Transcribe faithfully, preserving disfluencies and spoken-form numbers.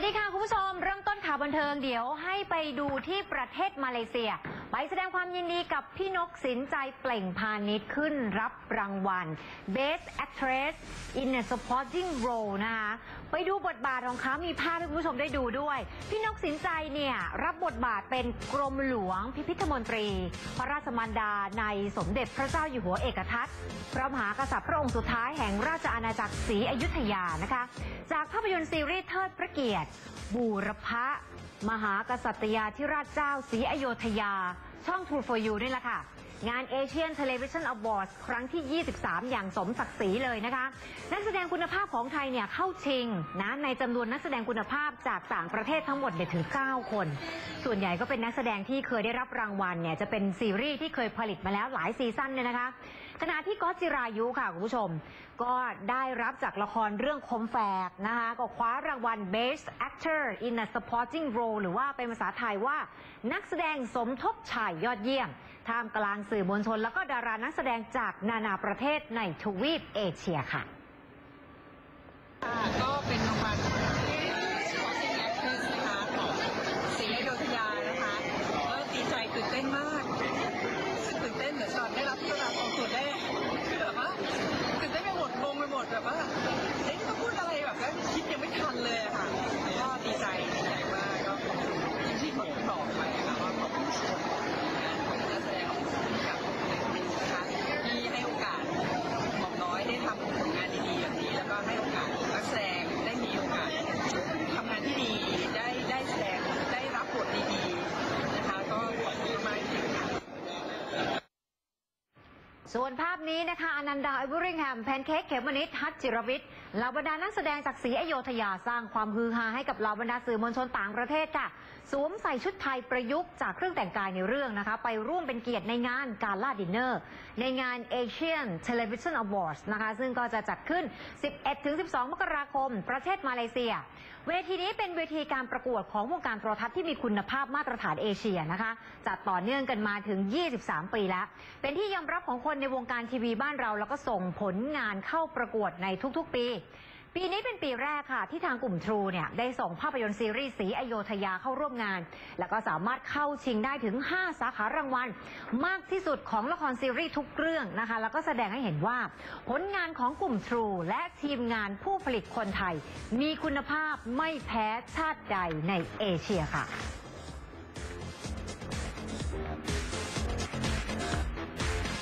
วัสดีค่ะคุณผู้ชมเริ่มต้นข่าวบันเทิงเดี๋ยวให้ไปดูที่ประเทศมาเลเซียไปแสดงความยินดีกับพี่นกสินใจเปล่งพาณิชย์ขึ้นรับรางวัล Best Actress in a Supporting Role นะคะไปดูบทบาทของเขามีภาพให้คุณผู้ชมได้ดูด้วยพี่นกสินใจเนี่ยรับบทบาทเป็นกรมหลวงพิพิธมนตรีพระราชมารดาในสมเด็จพระเจ้าอยู่หัวเอกทัตพระมหากษัตริย์พระองค์สุดท้ายแห่งราชอาณาจักรศรีอยุธยานะคะจากภาพยนตร์ซีรีส์เทิดพระเกียรติบูรพมหากษัตริยาธิราชเจ้าศรีอยุธยาช่อง True for You นี่แหละค่ะงาน Asian Television Awards ครั้งที่ ยี่สิบสาม อย่างสมศักดิ์ศรีเลยนะคะนักแสดงคุณภาพของไทยเนี่ยเข้าชิงนะในจำนวนนักแสดงคุณภาพจากต่างประเทศทั้งหมดเนี่ยถึง เก้า คนส่วนใหญ่ก็เป็นนักแสดงที่เคยได้รับรางวัลเนี่ยจะเป็นซีรีส์ที่เคยผลิตมาแล้วหลายซีซั่นเนี่ยนะคะขณะที่ก๊อตจิรายุค่ะคุณผู้ชมก็ได้รับจากละครเรื่องคมแฝกนะคะก็คว้ารางวัล Best Actor in a Supporting Role หรือว่าเป็นภาษาไทยว่านักแสดงสมทบชายยอดเยี่ยมท่ามกลางสื่อมวลชนแล้วก็ดารานักแสดงจากนานาประเทศในทวีปเอเชียค่ะก็เป็นรางวัล Supporting Actress นะคะของศรีอยุธยานะคะก็ดีใจตื่นเต้นมากตื่นเต้นเหมือนตอนได้รับที่รางวัลตัวแรกคือแบบว่าตื่นเต้นไปหมดงงไปหมดแบบว่าเอ๊ะเขาพูดอะไรแบบว่าคิดยังไม่ทันเลยค่ะก็ดีใจดีใจมากก็อย่างที่คนบอกไปนะคะว่าขอบคุณทุกคนนักแสดงกับนะคะที่ให้โอกาสหม่อมน้อยได้ทำผลงานดีๆแบบนี้แล้วก็ให้โอกาสนักแสดงได้มีโอกาสทำงานที่ดีได้ได้แสดงได้รับบทดีๆนะคะก็ขอบคุณมากจริงค่ะส่วนภาพนี้นะคะอนันดา ไอเวอริงแฮม แพนเค้ก เขมมณิช ฮัจจิรวิทย์เหล่าบรรดานักแสดงจากศรีอยุธยาสร้างความฮือฮาให้กับเหล่าบรรดาสื่อมวลชนต่างประเทศค่ะสวมใส่ชุดไทยประยุกต์จากเครื่องแต่งกายในเรื่องนะคะไปร่วมเป็นเกียรติในงานกาล่าดินเนอร์ในงาน Asian Television Awards นะคะซึ่งก็จะจัดขึ้น สิบเอ็ดถึงสิบสอง มกราคมประเทศมาเลเซียเวทีนี้เป็นเวทีการประกวดของวงการโทรทัศน์ที่มีคุณภาพมาตรฐานเอเชียนะคะจัดต่อเนื่องกันมาถึงยี่สิบสามปีแล้วเป็นที่ยอมรับของคนในวงการทีวีบ้านเราแล้วก็ส่งผลงานเข้าประกวดในทุกๆปีปีนี้เป็นปีแรกค่ะที่ทางกลุ่ม True เนี่ยได้ส่งภาพยนตร์ซีรีส์ศรีอยุธยาเข้าร่วมงานแล้วก็สามารถเข้าชิงได้ถึงห้าสาขารางวัลมากที่สุดของละครซีรีส์ทุกเรื่องนะคะแล้วก็แสดงให้เห็นว่าผลงานของกลุ่ม True และทีมงานผู้ผลิตคนไทยมีคุณภาพไม่แพ้ชาติใดในเอเชียค่ะ